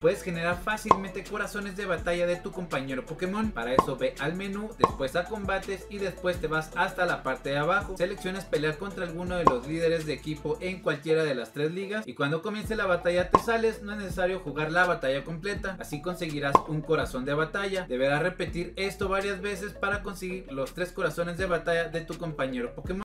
puedes generar fácilmente corazones de batalla de tu compañero Pokémon. Para eso ve al menú, después a combates y después te vas hasta la parte de abajo. Seleccionas pelear contra alguno de los líderes de equipo en cualquiera de las 3 ligas y cuando comience la batalla te sales. No es necesario jugar la batalla completa, así conseguirás un corazón de batalla. Deberás repetir esto varias veces para conseguir los 3 corazones de batalla de tu compañero Pokémon.